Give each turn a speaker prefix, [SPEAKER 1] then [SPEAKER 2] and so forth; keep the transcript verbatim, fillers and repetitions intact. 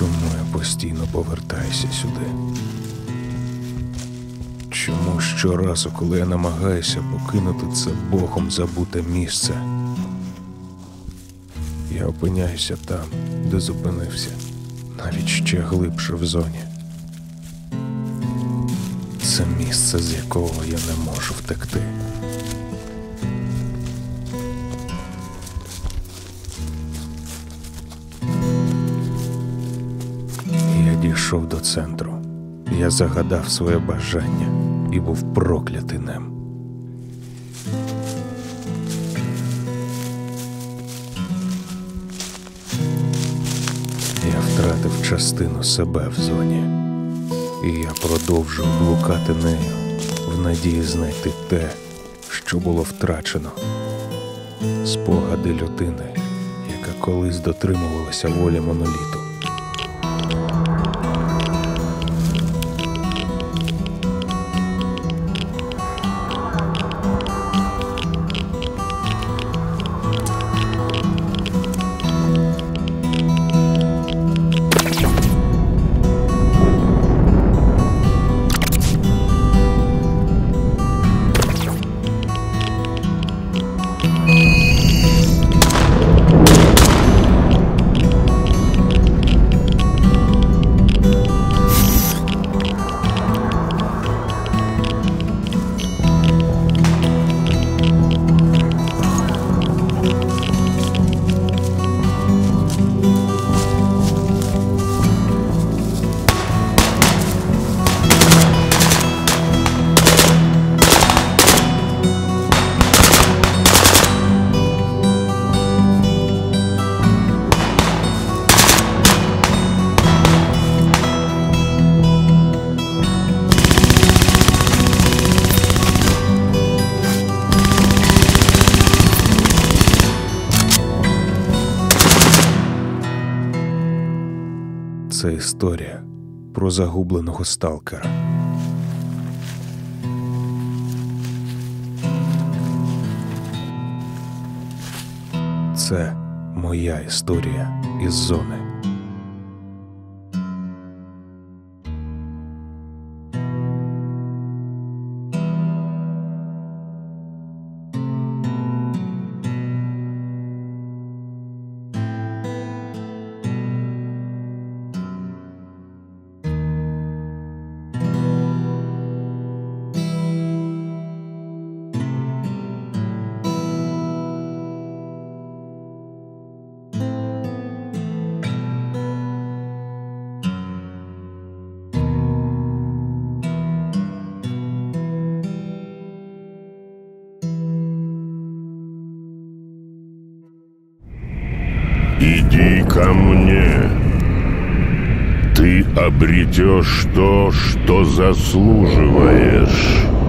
[SPEAKER 1] Чому я постійно повертаюся сюди? Чому щоразу, коли я намагаюся покинути це богом забуте місце, я опиняюся там, де зупинився, навіть ще глибше в зоні. Це місце, з якого я не можу втекти. Я дійшов до центру. Я загадав своє бажання і був проклятий ним. Я втратив частину себе в зоні, і я продовжую блукати нею в надії знайти те, що було втрачено. Спогади людини, яка колись дотримувалася волі моноліту. Це історія про загубленого сталкера. Це моя історія із зони.
[SPEAKER 2] Иди ко мне. Ты обретешь то, что заслуживаешь.